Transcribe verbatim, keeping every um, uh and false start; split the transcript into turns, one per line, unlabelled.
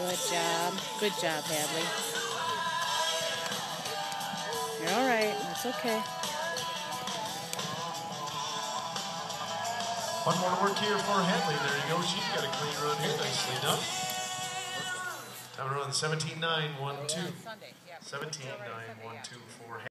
Good job. Good job, Hadley. You're all right. That's okay.
One more work here for Hadley. There you go. She's got a clean run here. Nicely done. Time to run seventeen nine one two. seventeen nine one two for Hadley.